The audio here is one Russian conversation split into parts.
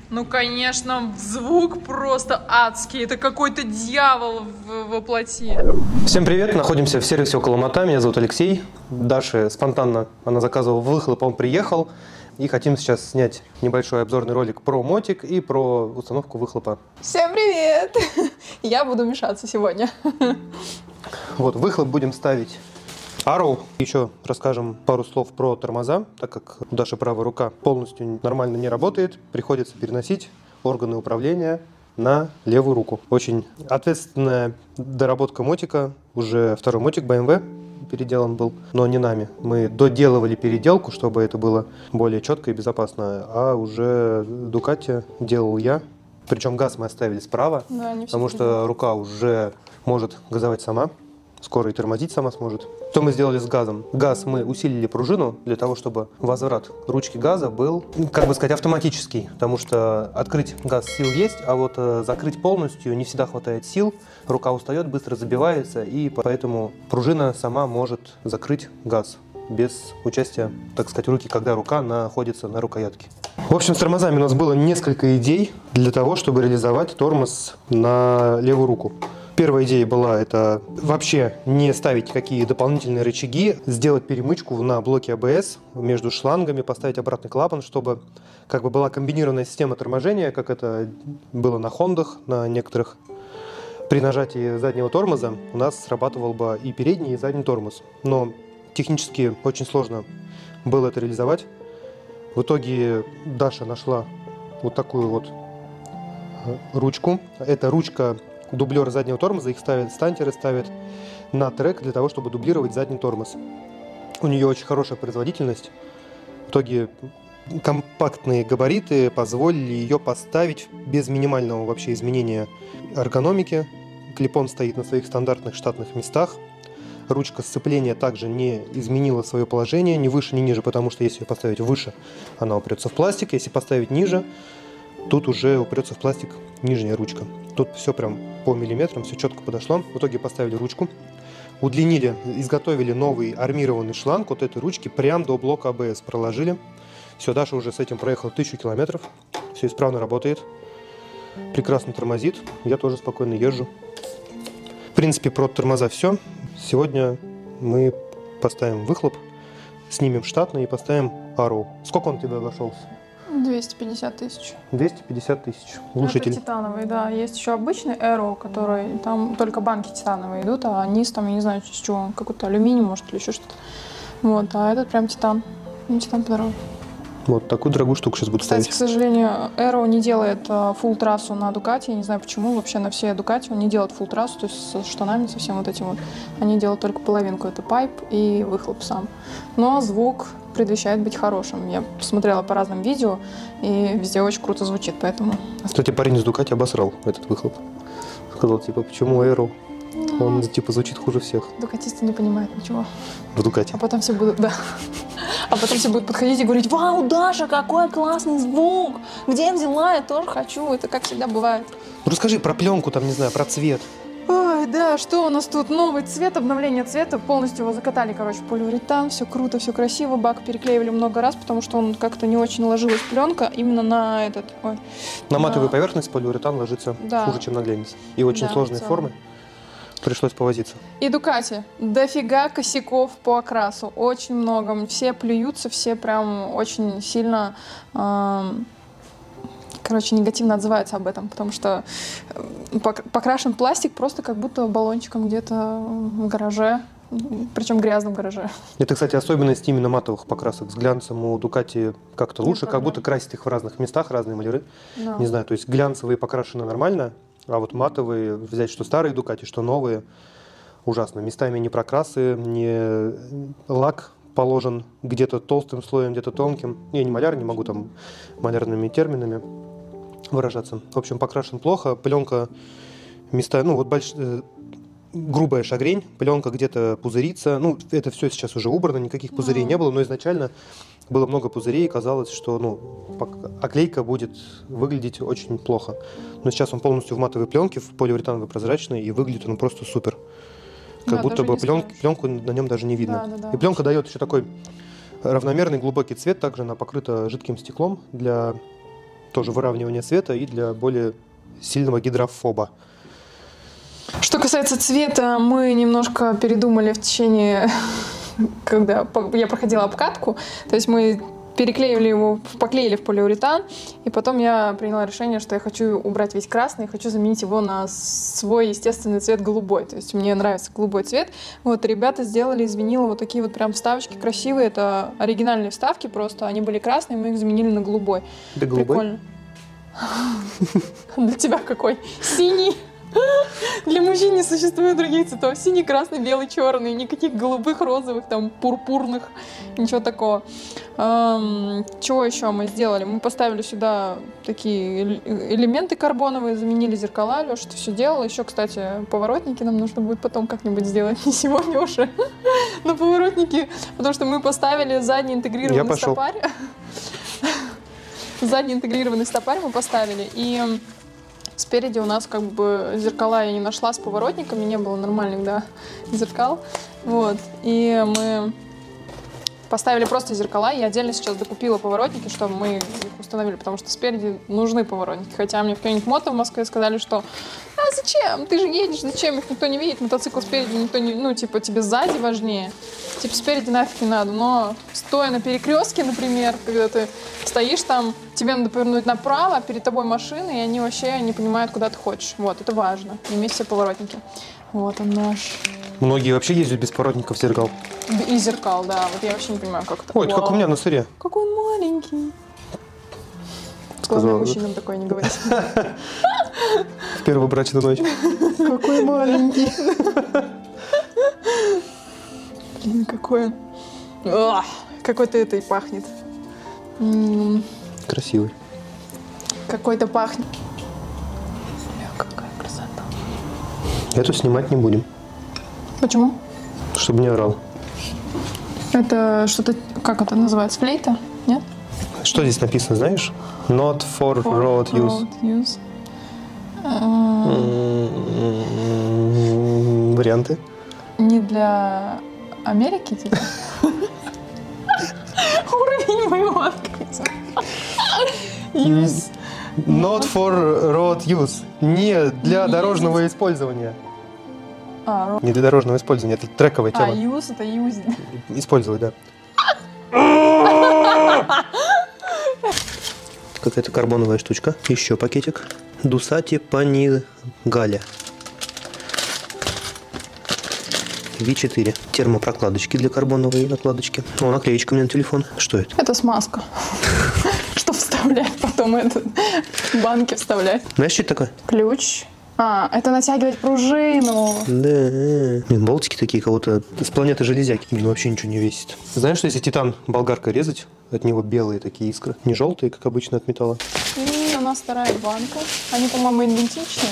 Ну, конечно, звук просто адский. Это какой-то дьявол во плоти. Всем привет! Находимся в сервисе около Мота. Меня зовут Алексей. Даша спонтанно, она заказывала выхлоп, он приехал. И хотим сейчас снять небольшой обзорный ролик про мотик и про установку выхлопа. Всем привет! Я буду мешаться сегодня. Вот, выхлоп будем ставить Arrow. Еще расскажем пару слов про тормоза, так как Даша правая рука полностью нормально не работает. Приходится переносить органы управления на левую руку. Очень ответственная доработка мотика. Уже второй мотик BMW переделан был, но не нами. Мы доделывали переделку, чтобы это было более четко и безопасно. А уже Ducati делал я. Причем газ мы оставили справа, да, потому что рука уже может газовать сама. Скоро и тормозить сама сможет. Что мы сделали с газом? Газ мы усилили пружину для того, чтобы возврат ручки газа был, как бы сказать, автоматический. Потому что открыть газ сил есть, а вот закрыть полностью не всегда хватает сил. Рука устает, быстро забивается, и поэтому пружина сама может закрыть газ без участия, так сказать, руки, когда рука находится на рукоятке. В общем, с тормозами у нас было несколько идей для того, чтобы реализовать тормоз на левую руку. Первая идея была это вообще не ставить какие дополнительные рычаги, сделать перемычку на блоке АБС между шлангами, поставить обратный клапан, чтобы как бы была комбинированная система торможения, как это было на Хондах, на некоторых. При нажатии заднего тормоза у нас срабатывал бы и передний, и задний тормоз. Но технически очень сложно было это реализовать. В итоге Даша нашла вот такую вот ручку. Это ручка дублер заднего тормоза, их ставят, стантеры ставят на трек для того, чтобы дублировать задний тормоз. У нее очень хорошая производительность. В итоге компактные габариты позволили ее поставить без минимального вообще изменения эргономики. Клипон стоит на своих стандартных штатных местах. Ручка сцепления также не изменила свое положение, ни выше, ни ниже, потому что если ее поставить выше, она упрется в пластик. Если поставить ниже, тут уже упрется в пластик нижняя ручка. Тут все прям по миллиметрам, все четко подошло. В итоге поставили ручку, удлинили, изготовили новый армированный шланг вот этой ручки прям до блока АБС проложили. Все, Даша уже с этим проехала 1000 километров. Все исправно работает. Прекрасно тормозит. Я тоже спокойно езжу. В принципе, про тормоза все. Сегодня мы поставим выхлоп, снимем штатный и поставим Arrow. Сколько он тебе обошелся? 250 тысяч. 250 тысяч. Глушитель. Это титановый, да. Есть еще обычный Aero, который там только банки титановые идут, а низ там, я не знаю, с чего, какой-то алюминий, может, или еще что-то. Вот, а этот прям титан. Ну, титан подороже. Вот такую дорогую штуку сейчас буду ставить. Кстати, к сожалению, Aero не делает full трассу на Ducati. Я не знаю почему. Вообще на все Ducati он не делает full трассу, то есть со штанами, со всем вот этим вот. Они делают только половинку. Это пайп и выхлоп сам. Но звук предвещает быть хорошим. Я посмотрела по разным видео, и везде очень круто звучит, поэтому... Кстати, парень из Ducati обосрал этот выхлоп. Сказал, типа, почему Aero? Он, типа, звучит хуже всех. Дукатисты не понимают ничего. В Ducati. А потом все будут, да. А потом все будут подходить и говорить: вау, Даша, какой классный звук! Где я взяла? Я тоже хочу. Это как всегда бывает. Ну, расскажи про пленку, там, не знаю, про цвет. Ой, да, что у нас тут? Новый цвет, обновление цвета. Полностью его закатали, короче, полиуретан. Все круто, все красиво. Бак переклеивали много раз, потому что он как-то не очень ложилась пленка именно на этот... Ой, на матовую поверхность полиуретан ложится хуже, чем на глянец. И очень сложные формы. Пришлось повозиться. И Ducati. Дофига косяков по окрасу. Очень много. Все плюются, все прям очень сильно... короче, негативно отзываются об этом, потому что покрашен пластик просто как будто баллончиком где-то в гараже, причем грязном гараже. Это, кстати, особенность именно матовых покрасок. С глянцем у Ducati как-то лучше, как будто красить их в разных местах, разные маляры. Не знаю, то есть глянцевые покрашены нормально, а вот матовые, взять что старые Ducati, что новые, ужасно. Местами не прокрасы, не лак положен где-то толстым слоем, где-то тонким. Я не маляр, не могу там малярными терминами выражаться. В общем, покрашен плохо. Пленка места, ну вот грубая шагрень, пленка где-то пузырится. Ну, это все сейчас уже убрано, никаких пузырей не было, но изначально было много пузырей, и казалось, что оклейка будет выглядеть очень плохо. Но сейчас он полностью в матовой пленке, в поливуретановой прозрачной, и выглядит он просто супер. Как будто бы пленку на нем даже не видно. И пленка дает еще такой равномерный глубокий цвет, также она покрыта жидким стеклом для тоже выравнивания цвета и для более сильного гидрофоба. Что касается цвета, мы немножко передумали в течение, когда я проходила обкатку. То есть мы переклеили его, поклеили в полиуретан, и потом я приняла решение, что я хочу убрать весь красный, хочу заменить его на свой естественный цвет голубой. То есть мне нравится голубой цвет. Вот ребята сделали из винила вот такие вот прям вставочки красивые. Это оригинальные вставки просто. Они были красные, мы их заменили на голубой. Да, голубой? Прикольно. Для тебя какой? Синий. Для мужчин не существует других цветов. Синий, красный, белый, черный. Никаких голубых, розовых, там, пурпурных. Ничего такого. Чего еще мы сделали? Мы поставили сюда такие элементы карбоновые, заменили зеркала. Леша это все делал. Еще, кстати, поворотники нам нужно будет потом как-нибудь сделать. Не сегодня уже. Но поворотники. Потому что мы поставили задний интегрированный стопарь. Задний интегрированный стопарь мы поставили. И спереди у нас как бы зеркала я не нашла с поворотниками, не было нормальных, да, зеркал. Вот. И мы поставили просто зеркала. Я отдельно сейчас докупила поворотники, чтобы мы их установили, потому что спереди нужны поворотники. Хотя мне в какой-нибудь мото в Москве сказали, что а зачем? Ты же едешь, зачем? Их никто не видит, мотоцикл спереди никто не... Ну, типа, тебе сзади важнее. Типа, спереди нафиг не надо. Но стоя на перекрестке, например, когда ты стоишь там, тебе надо повернуть направо, перед тобой машины, и они вообще не понимают, куда ты хочешь. Вот, это важно. Иметь все поворотники. Вот он наш. Многие вообще ездят без поворотников зеркал. И зеркал, да. Вот я вообще не понимаю, как это. Ой, это как у меня на сыре. Какой он маленький. Сказала. Главное, мужчинам такое не говорить. В первую брачную ночь. Какой маленький. Блин, какой он. Какой-то этой пахнет. Красивый. Какой-то пахнет. Какая красота. Эту снимать не будем. Почему? Чтобы не орал. Это что-то, как это называется, флейта? Нет? Что здесь написано, знаешь? Not for road use. Варианты? Не для Америки, типа? Уровень моего открытия. Use. Not for road use. Не для дорожного использования. Не для дорожного использования, это трековая тема. Use это use. Использовать, да. Какая-то карбоновая штучка. Еще пакетик. Дусати Панигаля. V4. Термопрокладочки для карбоновой накладочки. О, наклеечка у меня на телефон. Что это? Это смазка. Что вставлять потом этот банки вставлять. Знаешь, что это такое? Ключ. Это натягивать пружину. Да. Блин, болтики такие, кого-то с планеты железяки. Блин, вообще ничего не весит. Знаешь, что если титан болгаркой резать, от него белые такие искры. Не желтые, как обычно от металла. И у нас вторая банка. Они, по-моему, идентичные.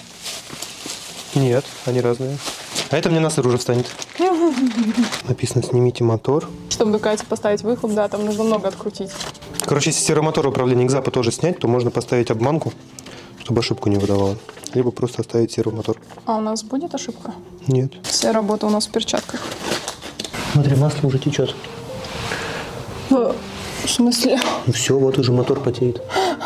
Нет, они разные. А это мне на сыр уже встанет. Написано «Снимите мотор». Чтобы Дукати поставить выхлоп, да, там нужно много открутить. Короче, если серомотор управления КЗАПа тоже снять, то можно поставить обманку, чтобы ошибку не выдавало. Либо просто оставить серомотор. А у нас будет ошибка? Нет. Вся работа у нас в перчатках. Смотри, масло уже течет. В смысле? Ну все, вот уже мотор потеет.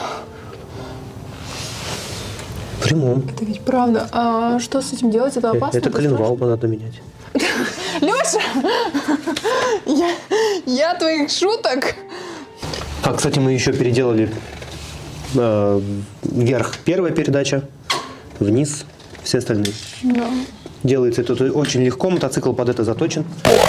В прямом. Это ведь правда. А что с этим делать? Это опасно? Это коленвал надо менять. Леша! Я твоих шуток. А, кстати, мы еще переделали вверх первая передача, вниз все остальные. Да. Делается это очень легко, мотоцикл под это заточен.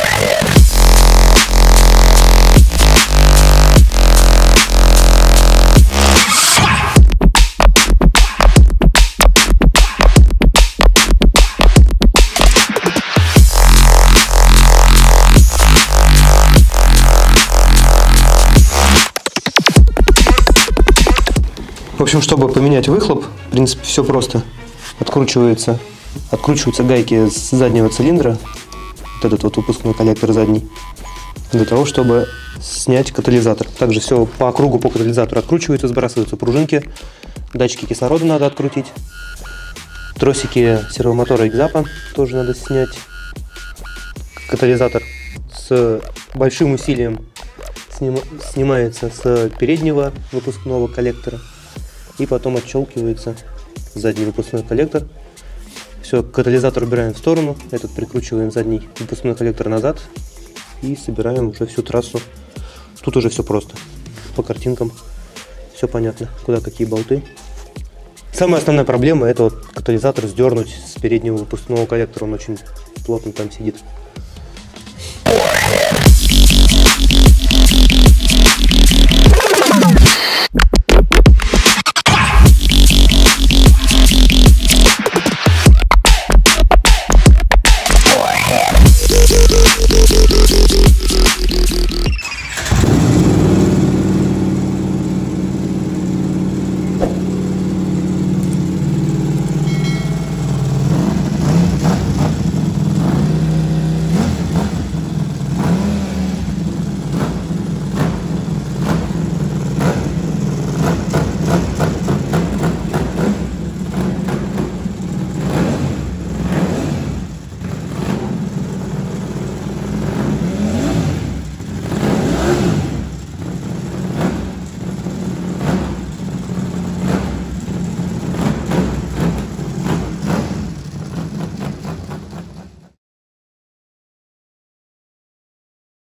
В общем, чтобы поменять выхлоп, в принципе, все просто. Откручиваются гайки с заднего цилиндра, вот этот вот выпускной коллектор задний, для того, чтобы снять катализатор. Также все по кругу по катализатору откручивается, сбрасываются пружинки, датчики кислорода надо открутить, тросики сервомотора и КЗАПа тоже надо снять. Катализатор с большим усилием снимается с переднего выпускного коллектора и потом отщелкивается задний выпускной коллектор. Все, катализатор убираем в сторону, этот прикручиваем задний выпускной коллектор назад и собираем уже всю трассу. Тут уже все просто, по картинкам все понятно, куда какие болты. Самая основная проблема — это вот катализатор сдернуть с переднего выпускного коллектора, он очень плотно там сидит.